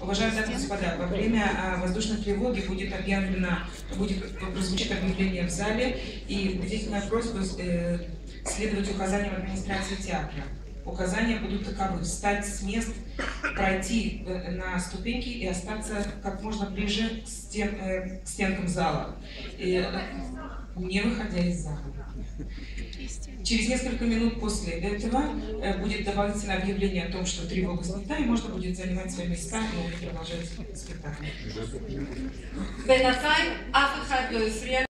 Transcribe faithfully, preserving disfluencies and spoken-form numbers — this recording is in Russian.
Уважаемые дамы и господа, во время а, воздушной тревоги будет объявлено, будет прозвучит объявление в зале, и убедительная просьба э, следовать указаниям администрации театра. Указания будут таковы: встать с мест, пройти э, на ступеньки и остаться как можно ближе к, стен, э, к стенкам зала, и, э, не выходя из зала. Через несколько минут после этого э, будет дополнительное объявление о том, что тревога снята, и можно будет занимать свои места и продолжать спектакль.